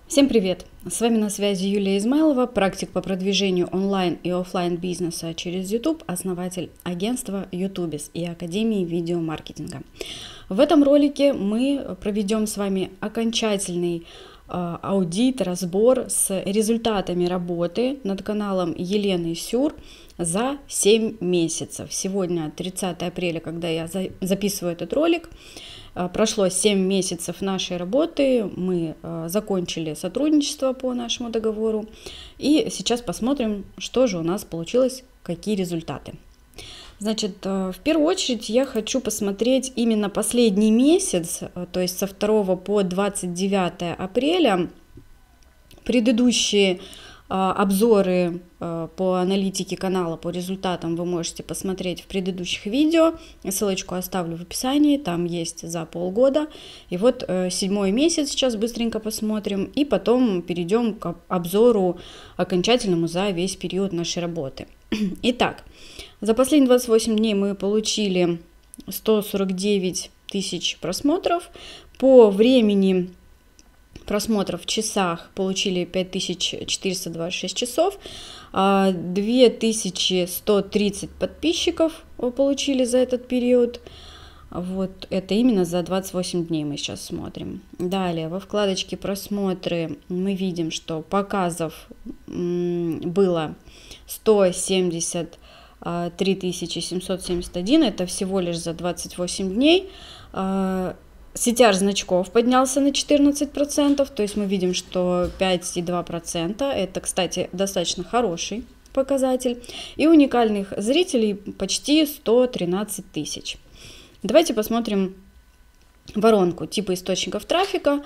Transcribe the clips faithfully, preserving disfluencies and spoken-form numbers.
Всем привет! С вами на связи Юлия Измайлова, практик по продвижению онлайн и офлайн бизнеса через YouTube, основатель агентства Ютубис и Академии видеомаркетинга. В этом ролике мы проведем с вами окончательный э, аудит, разбор с результатами работы над каналом Елены Сюр за семь месяцев. Сегодня тридцатое апреля, когда я за, записываю этот ролик. Прошло семь месяцев нашей работы, мы закончили сотрудничество по нашему договору, и сейчас посмотрим, что же у нас получилось, какие результаты. Значит, в первую очередь я хочу посмотреть именно последний месяц, то есть со второго по двадцать девятое апреля. Предыдущие обзоры по аналитике канала, по результатам вы можете посмотреть в предыдущих видео. Ссылочку оставлю в описании, там есть за полгода. И вот седьмой месяц сейчас быстренько посмотрим, и потом перейдем к обзору окончательному за весь период нашей работы. Итак, за последние двадцать восемь дней мы получили сто сорок девять тысяч просмотров. По времени просмотров в часах получили пять тысяч четыреста двадцать шесть часов, две тысячи сто тридцать подписчиков получили за этот период. Вот это именно за двадцать восемь дней мы сейчас смотрим. Далее во вкладочке просмотры мы видим, что показов было сто семьдесят три тысячи семьсот семьдесят один, это всего лишь за двадцать восемь дней. си ти ар значков поднялся на четырнадцать процентов, то есть мы видим, что пять целых два десятых процента, это, кстати, достаточно хороший показатель. И уникальных зрителей почти сто тринадцать тысяч. Давайте посмотрим воронку типа источников трафика.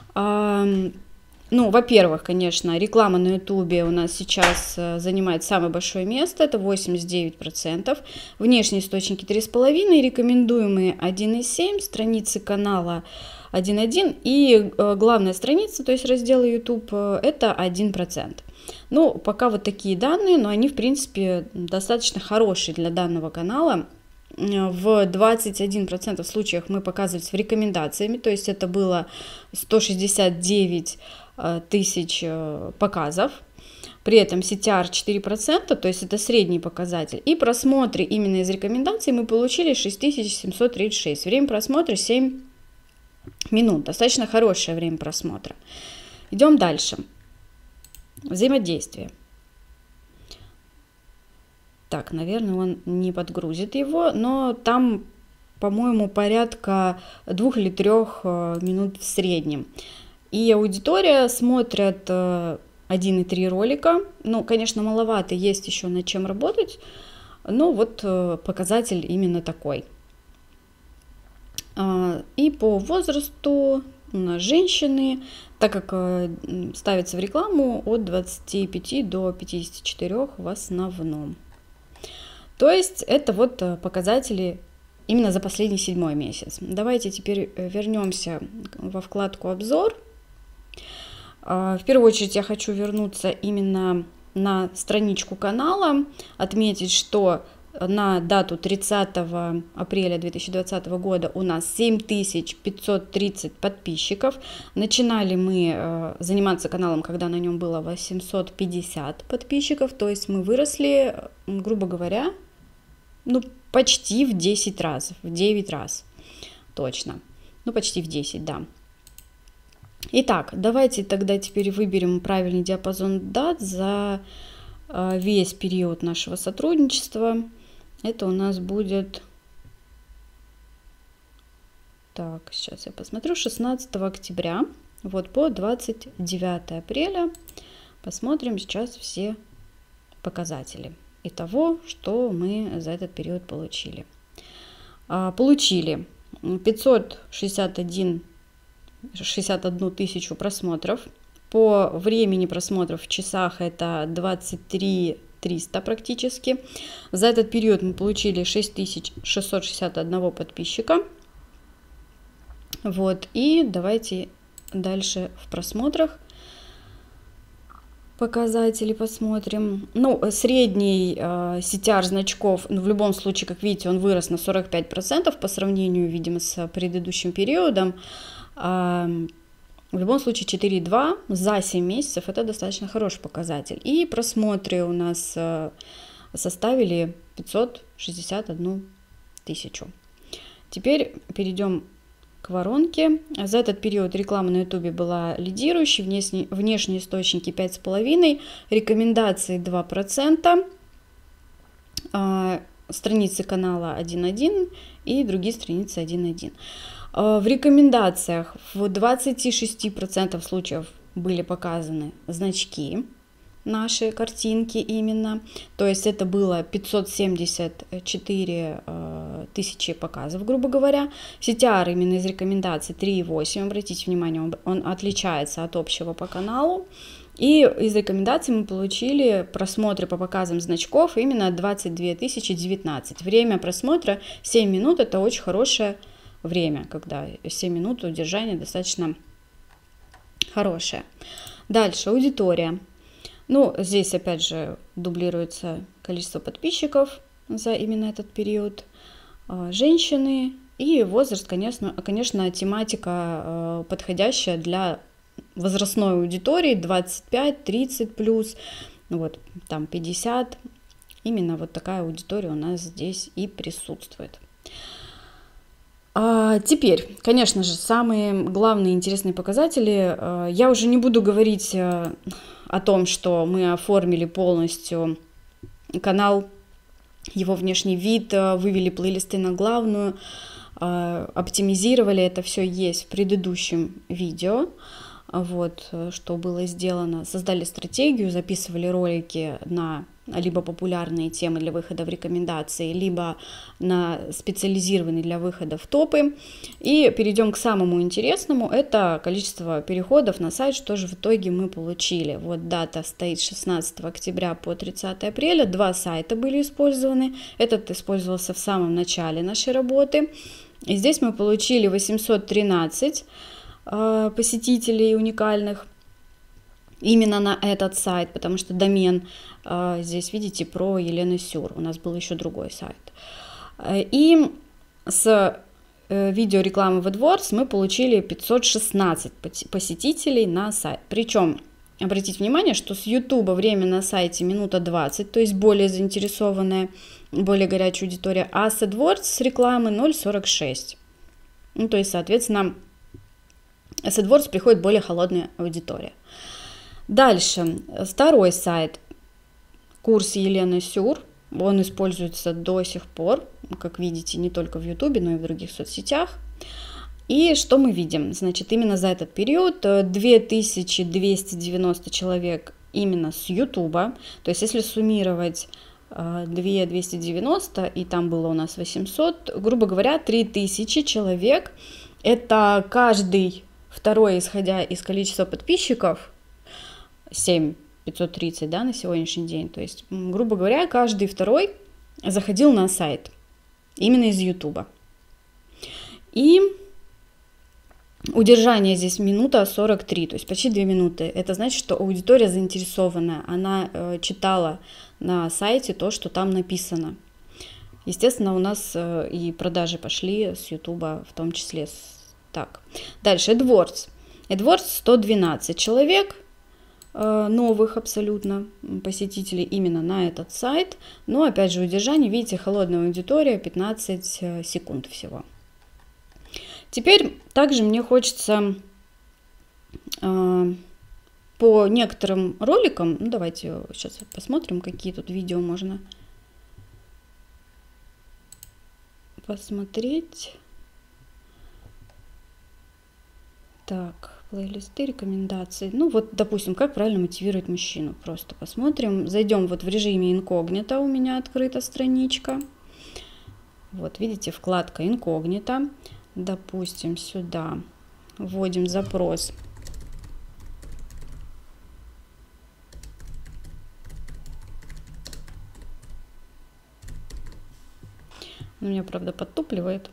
Ну, во-первых, конечно, реклама на ютубе у нас сейчас занимает самое большое место, это восемьдесят девять процентов. Внешние источники три и пять процента, рекомендуемые один и семь процента, страницы канала один и один процент и главная страница, то есть раздел YouTube, это один процент. Ну, пока вот такие данные, но они, в принципе, достаточно хорошие для данного канала. В двадцать один процент случаях мы показывались в рекомендациями, то есть это было сто шестьдесят девять тысяч показов. При этом си ти ар четыре процента, то есть это средний показатель. И просмотры именно из рекомендаций мы получили шесть тысяч семьсот тридцать шесть. Время просмотра семь минут. Достаточно хорошее время просмотра. Идем дальше. Взаимодействие. Так, наверное, он не подгрузит его, но там, по-моему, порядка двух или трех минут в среднем. И аудитория смотрят один и три ролика. Ну, конечно, маловато, есть еще над чем работать, но вот показатель именно такой. И по возрасту у нас женщины, так как ставится в рекламу от двадцати пяти до пятидесяти четырёх в основном. То есть это вот показатели именно за последний седьмой месяц. Давайте теперь вернемся во вкладку «Обзор». В первую очередь я хочу вернуться именно на страничку канала, отметить, что на дату тридцатого апреля две тысячи двадцатого года у нас семь тысяч пятьсот тридцать подписчиков. Начинали мы заниматься каналом, когда на нем было восемьсот пятьдесят подписчиков, то есть мы выросли, грубо говоря, ну, почти в десять раз, в девять раз, точно, ну, почти в десять, да. Итак, давайте тогда теперь выберем правильный диапазон дат за весь период нашего сотрудничества. Это у нас будет, так, сейчас я посмотрю, шестнадцатого октября, вот по двадцать девятое апреля. Посмотрим сейчас все показатели и того, что мы за этот период получили. Получили пятьсот шестьдесят один шестьдесят одну тысячу просмотров. По времени просмотров в часах это двадцать три тысячи триста практически. За этот период мы получили шесть тысяч шестьсот шестьдесят один подписчика. Вот, и давайте дальше в просмотрах показатели посмотрим. Ну, средний э, си ти ар значков, ну, в любом случае, как видите, он вырос на сорок пять процентов по сравнению, видимо, с предыдущим периодом. В любом случае четыре и два за семь месяцев это достаточно хороший показатель. И просмотры у нас составили пятьсот шестьдесят одну тысячу. Теперь перейдем к воронке. За этот период реклама на ютубе была лидирующей, внешние, внешние источники пять с половиной, рекомендации два процента, страницы канала один и один и другие страницы один и один. В рекомендациях в двадцати шести процентах случаев были показаны значки, наши картинки именно, то есть это было пятьсот семьдесят четыре тысячи показов, грубо говоря. си ти ар именно из рекомендаций три и восемь, обратите внимание, он, он отличается от общего по каналу. И из рекомендаций мы получили просмотры по показам значков именно двадцать две тысячи девятнадцать. Время просмотра семь минут, это очень хорошее время, когда семь минут удержания достаточно хорошее. Дальше аудитория. Ну, здесь опять же дублируется количество подписчиков за именно этот период. Женщины и возраст, конечно, конечно, тематика подходящая для возрастной аудитории двадцать пять тридцать плюс, вот там пятьдесят. Именно вот такая аудитория у нас здесь и присутствует. А теперь, конечно же, самые главные интересные показатели. Я уже не буду говорить о том, что мы оформили полностью канал, его внешний вид, вывели плейлисты на главную, оптимизировали, это все есть в предыдущем видео. Вот, что было сделано. Создали стратегию, записывали ролики на либо популярные темы для выхода в рекомендации, либо на специализированные для выхода в топы. И перейдем к самому интересному, это количество переходов на сайт, что же в итоге мы получили. Вот дата стоит шестнадцатого октября по тридцатое апреля, два сайта были использованы, этот использовался в самом начале нашей работы. И здесь мы получили восемьсот тринадцать посетителей уникальных именно на этот сайт, потому что домен здесь, видите, про Елену Сюр, у нас был еще другой сайт. И с видеорекламы в AdWords мы получили пятьсот шестнадцать посетителей на сайт. Причем, обратите внимание, что с YouTube время на сайте минута двадцать, то есть более заинтересованная, более горячая аудитория, а с AdWords с рекламы ноль сорок шесть. Ну, то есть, соответственно, с AdWords приходит более холодная аудитория. Дальше, второй сайт, курс Елены Сюр, он используется до сих пор, как видите, не только в YouTube, но и в других соцсетях. И что мы видим? Значит, именно за этот период две тысячи двести девяносто человек именно с YouTube, то есть если суммировать две тысячи двести девяносто, и там было у нас восемьсот, грубо говоря, три тысячи человек, это каждый второй, исходя из количества подписчиков, семь тысяч пятьсот тридцать, да, на сегодняшний день. То есть, грубо говоря, каждый второй заходил на сайт именно из YouTube. И удержание здесь минута сорок три, то есть почти две минуты. Это значит, что аудитория заинтересованная, она э, читала на сайте то, что там написано. Естественно, у нас э, и продажи пошли с YouTube, в том числе с... Так, дальше AdWords. AdWords сто двенадцать человек, э, новых абсолютно посетителей именно на этот сайт. Но опять же удержание, видите, холодная аудитория, пятнадцать секунд всего. Теперь также мне хочется э, по некоторым роликам, ну давайте сейчас посмотрим, какие тут видео можно посмотреть. Так, плейлисты, рекомендации. Ну вот, допустим, как правильно мотивировать мужчину. Просто посмотрим. Зайдем вот в режиме инкогнито, у меня открыта страничка. Вот, видите, вкладка инкогнито. Допустим, сюда вводим запрос. У меня, правда, подтупливает.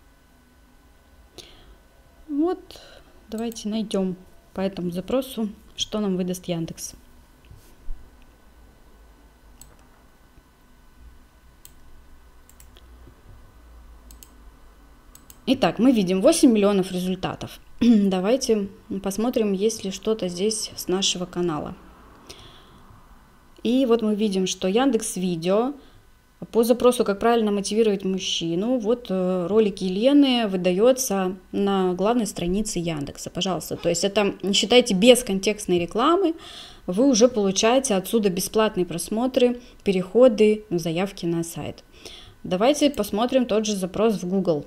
Вот, давайте найдем по этому запросу, что нам выдаст Яндекс. Итак, мы видим восемь миллионов результатов. Давайте посмотрим, есть ли что-то здесь с нашего канала. И вот мы видим, что Яндекс.Видео по запросу «Как правильно мотивировать мужчину», вот ролики Елены выдается на главной странице Яндекса, пожалуйста. То есть это, считайте, без контекстной рекламы, вы уже получаете отсюда бесплатные просмотры, переходы, заявки на сайт. Давайте посмотрим тот же запрос в Google.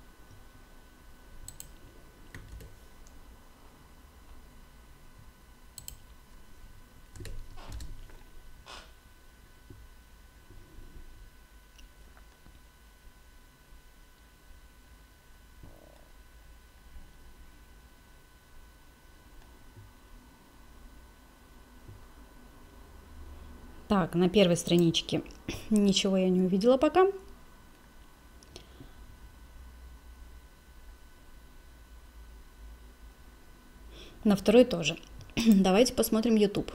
Так, на первой страничке ничего я не увидела пока. На второй тоже. Давайте посмотрим YouTube.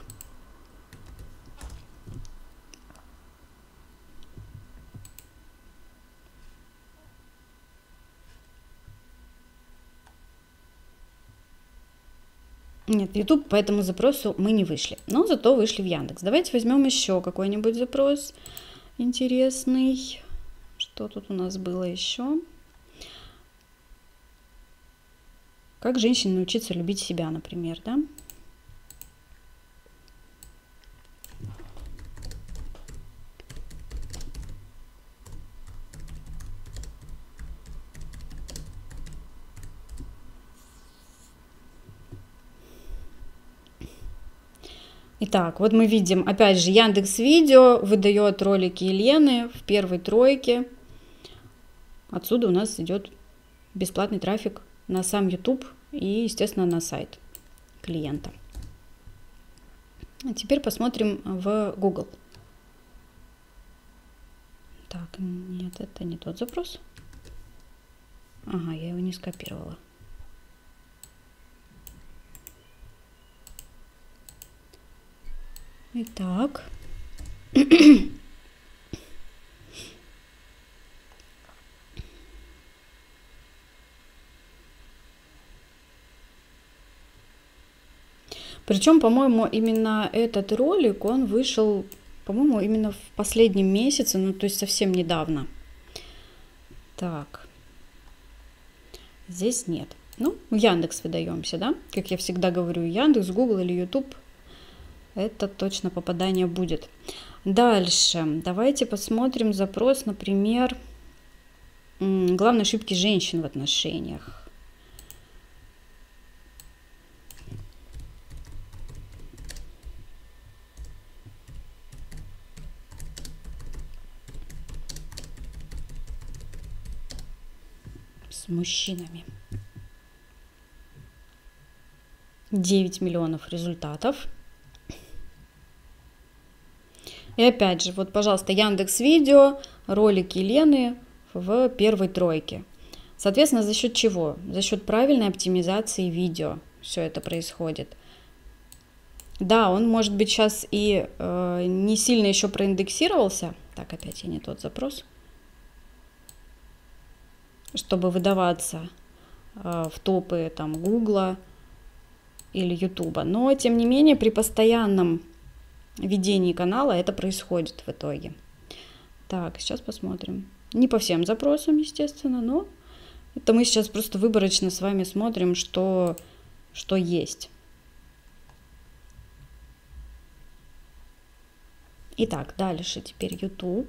Нет, в YouTube по этому запросу мы не вышли, но зато вышли в Яндекс. Давайте возьмем еще какой-нибудь запрос интересный. Что тут у нас было еще? Как женщине научиться любить себя, например, да? Итак, вот мы видим, опять же, Яндекс.Видео выдает ролики Елены в первой тройке. Отсюда у нас идет бесплатный трафик на сам YouTube и, естественно, на сайт клиента. А теперь посмотрим в Google. Так, нет, это не тот запрос. Ага, я его не скопировала. Итак, причем, по-моему, именно этот ролик, он вышел, по-моему, именно в последнем месяце, ну, то есть совсем недавно. Так, здесь нет. Ну, в Яндекс выдаемся, да? Как я всегда говорю, Яндекс, Google или YouTube. Это точно попадание будет. Дальше. Давайте посмотрим запрос, например, главные ошибки женщин в отношениях. С мужчинами. девять миллионов результатов. И опять же, вот, пожалуйста, Яндекс.Видео, ролики Лены в первой тройке. Соответственно, за счет чего? За счет правильной оптимизации видео все это происходит. Да, он, может быть, сейчас и э, не сильно еще проиндексировался. Так, опять я не тот запрос. Чтобы выдаваться э, в топы там Гугла или Ютуба. Но, тем не менее, при постоянном ведении канала это происходит в итоге. Так, сейчас посмотрим. Не по всем запросам, естественно, но это мы сейчас просто выборочно с вами смотрим, что, что есть. Итак, дальше теперь YouTube.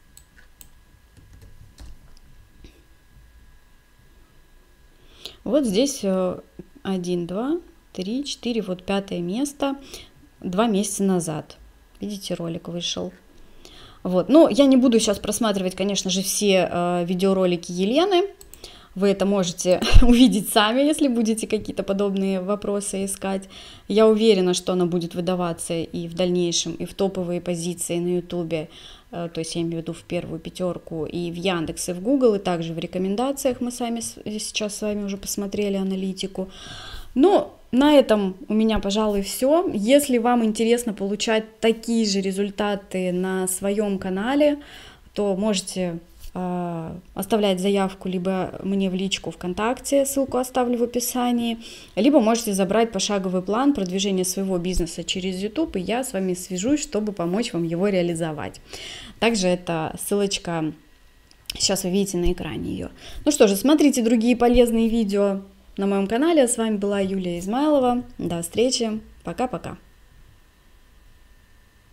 Вот здесь один, два, три, четыре, вот пятое место. Два месяца назад. Видите, ролик вышел. Вот. Ну, я не буду сейчас просматривать, конечно же, все э, видеоролики Елены. Вы это можете увидеть сами, если будете какие-то подобные вопросы искать. Я уверена, что она будет выдаваться и в дальнейшем, и в топовые позиции на Ютубе. Э, то есть я имею в виду в первую пятерку, и в Яндекс, и в Google, и также в рекомендациях мы сами сейчас с вами уже посмотрели аналитику. Но на этом у меня, пожалуй, все. Если вам интересно получать такие же результаты на своем канале, то можете оставлять заявку либо мне в личку ВКонтакте, ссылку оставлю в описании, либо можете забрать пошаговый план продвижения своего бизнеса через YouTube, и я с вами свяжусь, чтобы помочь вам его реализовать. Также эта ссылочка, сейчас вы видите на экране ее. Ну что же, смотрите другие полезные видео на моем канале. С вами была Юлия Измайлова. До встречи. Пока-пока.